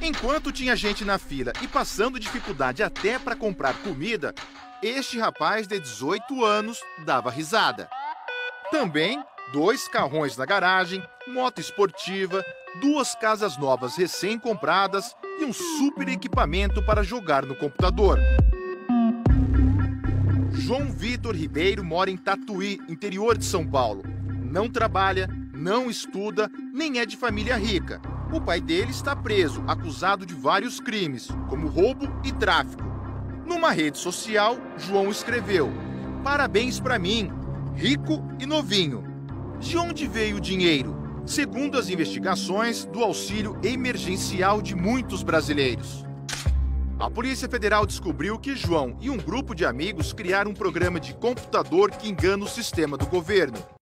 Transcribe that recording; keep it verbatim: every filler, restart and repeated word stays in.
Enquanto tinha gente na fila e passando dificuldade até para comprar comida, este rapaz de dezoito anos dava risada. Também dois carrões na garagem, moto esportiva, duas casas novas recém-compradas e um super equipamento para jogar no computador. João Vitor Ribeiro mora em Tatuí, interior de São Paulo. Não trabalha, não estuda, nem é de família rica. O pai dele está preso, acusado de vários crimes, como roubo e tráfico. Numa rede social, João escreveu: "Parabéns para mim, rico e novinho." De onde veio o dinheiro? Segundo as investigações do auxílio emergencial de muitos brasileiros. A Polícia Federal descobriu que João e um grupo de amigos criaram um programa de computador que engana o sistema do governo.